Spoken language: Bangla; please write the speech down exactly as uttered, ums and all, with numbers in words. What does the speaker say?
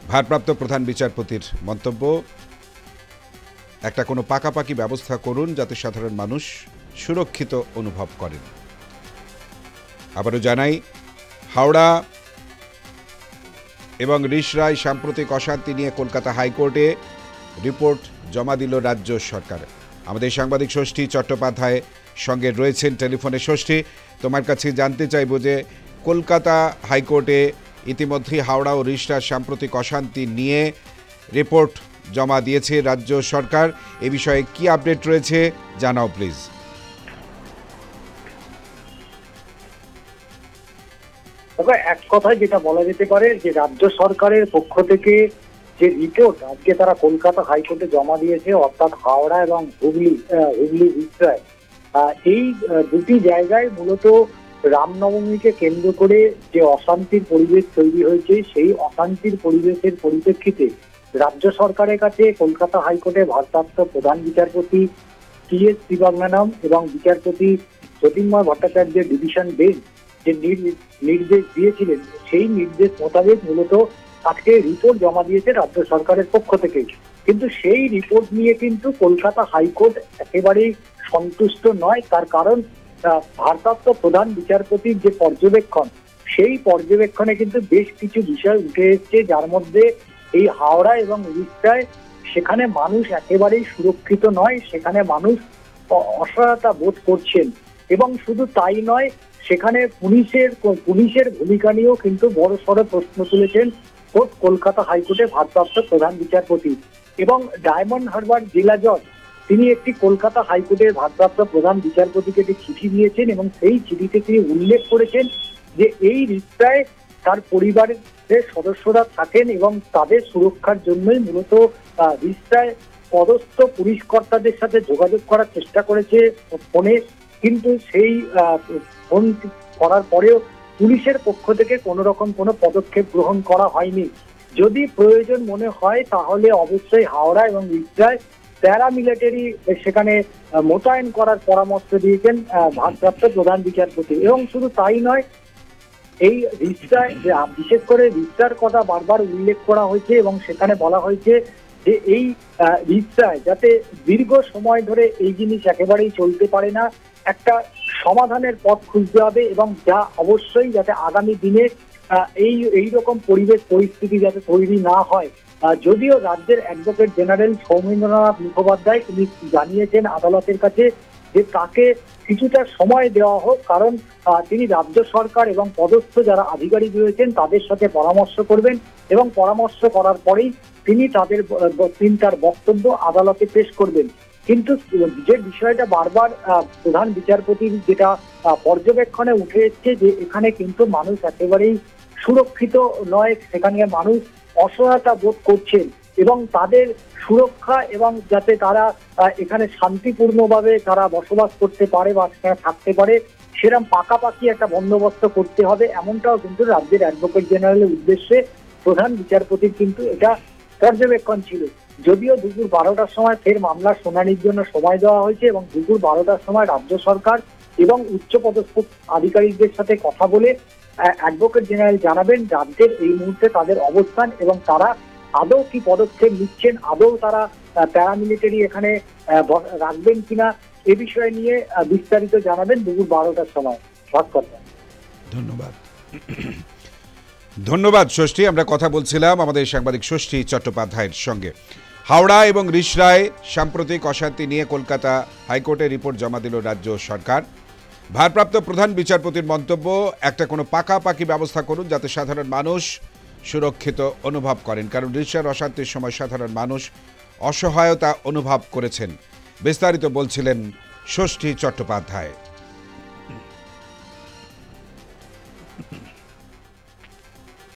ভারপ্রাপ্ত প্রধান বিচারপতির মন্তব্য, একটা কোনো পাকাপাকি ব্যবস্থা করুন যাতে সাধারণ মানুষ সুরক্ষিত অনুভব করেন। আবারও জানাই, হাওড়া এবং রিষড়ায় সাম্প্রতিক অশান্তি নিয়ে কলকাতা হাইকোর্টে রিপোর্ট জমা দিল রাজ্য সরকার। আমাদের সাংবাদিক ষষ্ঠী চট্টোপাধ্যায় সঙ্গে রয়েছেন টেলিফোনে। ষষ্ঠী, তোমার কাছে জানতে চাইব যে কলকাতা হাইকোর্টে ইতিমধ্যেই হাওড়া ও রিষড়ার সাম্প্রতিক অশান্তি নিয়ে রিপোর্ট জমা দিয়েছে রাজ্য সরকার। এ বিষয়ে কি আপডেট রয়েছে জানাও প্লিজ। এক কথায় যেটা বলা যেতে পারে যে রাজ্য সরকারের পক্ষ থেকে যে রিপোর্ট আজকে তারা কলকাতা হাইকোর্টে জমা দিয়েছে, অর্থাৎ হাওড়া এবং হুগলি হুগলি রিষড়ায়, এই দুটি জায়গায় মূলত রামনবমীকে কেন্দ্র করে যে অশান্তির পরিবেশ তৈরি হয়েছে, সেই অশান্তির পরিবেশের পরিপ্রেক্ষিতে রাজ্য সরকারের কাছে কলকাতা হাইকোর্টে ভারপ্রাপ্ত প্রধান বিচারপতি টি এস শিবজ্ঞানম এবং বিচারপতি জ্যোতির্ময় ভট্টাচার্যের ডিভিশন বেঞ্চ যে নির্দেশ দিয়েছিলেন, সেই নির্দেশ মোতাবেক মূলত আজকে রিপোর্ট জমা দিয়েছে রাজ্য সরকারের পক্ষ থেকে। কিন্তু সেই রিপোর্ট নিয়ে কিন্তু কলকাতা হাইকোর্ট একেবারেই সন্তুষ্ট নয়। তার কারণ ভারপ্রাপ্ত প্রধান বিচারপতির যে পর্যবেক্ষণ, সেই পর্যবেক্ষণে কিন্তু বেশ কিছু বিষয় উঠে এসছে, যার মধ্যে এই হাওড়া এবং রিষড়ায় সেখানে মানুষ একেবারেই সুরক্ষিত নয়, সেখানে মানুষ অসহায়তা বোধ করছেন। এবং শুধু তাই নয়, সেখানে পুলিশের পুলিশের ভূমিকা নিয়েও কিন্তু বড় সড় প্রশ্ন তুলেছেন কলকাতা হাইকোর্টে ভারপ্রাপ্ত প্রধান বিচারপতি। এবং ডায়মন্ড হারবার জেলা জজ তিনি একটি কলকাতা হাইকোর্টের ভারপ্রাপ্ত প্রধান বিচারপতিকে একটি চিঠি দিয়েছেন এবং সেই চিঠিতে তিনি উল্লেখ করেছেন যে এই রিষড়ায় তার পরিবারের সদস্যরা থাকেন এবং তাদের সুরক্ষার জন্যই মূলত রিষড়ায় পদস্থ পুলিশ কর্তাদের সাথে যোগাযোগ করার চেষ্টা করেছে ফোনে, কিন্তু সেই ফোন করার পরেও পুলিশের পক্ষ থেকে কোনো রকম কোনো পদক্ষেপ গ্রহণ করা হয়নি। যদি প্রয়োজন মনে হয় তাহলে অবশ্যই হাওড়া এবং রিষড়ায় প্যারামিলিটারি সেখানে মোতায়েন করার পরামর্শ দিয়েছেন ভারপ্রাপ্ত প্রধান বিচারপতি। এবং শুধু তাই নয়, এই রিষড়ায় বিশেষ করে রিষড়ার কথা বারবার উল্লেখ করা হয়েছে এবং সেখানে বলা হয়েছে যে এই রিষড়ায় যাতে দীর্ঘ সময় ধরে এই জিনিস একেবারেই চলতে পারে না, একটা সমাধানের পথ খুঁজতে হবে এবং যা অবশ্যই যাতে আগামী দিনে এই এইরকম পরিবেশ পরিস্থিতি যাতে তৈরি না হয়। যদিও রাজ্যের অ্যাডভোকেট জেনারেল সৌমেন্দ্রনাথ মুখোপাধ্যায় তিনি জানিয়েছেন আদালতের কাছে যে তাকে কিছুটা সময় দেওয়া হোক, কারণ তিনি রাজ্য সরকার এবং পদস্থ যারা আধিকারিক রয়েছেন তাদের সাথে পরামর্শ করবেন এবং পরামর্শ করার পরেই তিনি তাদের তিনি তার বক্তব্য আদালতে পেশ করবেন। কিন্তু যে বিষয়টা বারবার প্রধান বিচারপতির যেটা পর্যবেক্ষণে উঠে এসছে যে এখানে কিন্তু মানুষ একেবারেই সুরক্ষিত নয়, সেখানে মানুষ অসহায়তা বোধ করছেন এবং তাদের সুরক্ষা এবং যাতে তারা এখানে শান্তিপূর্ণভাবে তারা বসবাস করতে পারে বা সেখানে থাকতে পারে সেরকম পাকাপাকি একটা বন্দোবস্ত করতে হবে, এমনটাও কিন্তু রাজ্যের অ্যাডভোকেট জেনারেলের উদ্দেশ্যে প্রধান বিচারপতির কিন্তু এটা পর্যবেক্ষণ ছিল। যদিও দুপুর বারোটার সময় ফের মামলার শুনানির জন্য সময় দেওয়া হয়েছে এবং দুপুর বারোটার সময় রাজ্য সরকার এবং উচ্চপদস্থ আধিকারিকদের সাথে কথা বলে অ্যাডভোকেট জেনারেল জানাবেন রাজ্যের এই মুহূর্তে তাদের অবস্থান এবং তারা আদৌ কি পদক্ষেপ নিচ্ছেন, আদৌ তারা প্যারামিলিটারি এখানে রাখবেন কিনা, এ বিষয় নিয়ে বিস্তারিত জানাবেন দুপুর বারোটার সময়। ধন্যবাদ ধন্যবাদ ষষ্ঠী। আমরা কথা বলছিলাম আমাদের সাংবাদিক ষষ্ঠী চট্টোপাধ্যায়ের সঙ্গে। হাওড়া এবং রিষড়ায় সাম্প্রতিক অশান্তি নিয়ে কলকাতা হাইকোর্টে রিপোর্ট জমা দিল রাজ্য সরকার। ভারপ্রাপ্ত প্রধান বিচারপতির মন্তব্য, একটা কোনো পাকাপাকি ব্যবস্থা করুন যাতে সাধারণ মানুষ সুরক্ষিত অনুভব করেন, কারণ রিষড়ার অশান্তির সময় সাধারণ মানুষ অসহায়তা অনুভব করেছেন। বিস্তারিত বলছিলেন ষষ্ঠী চট্টোপাধ্যায়।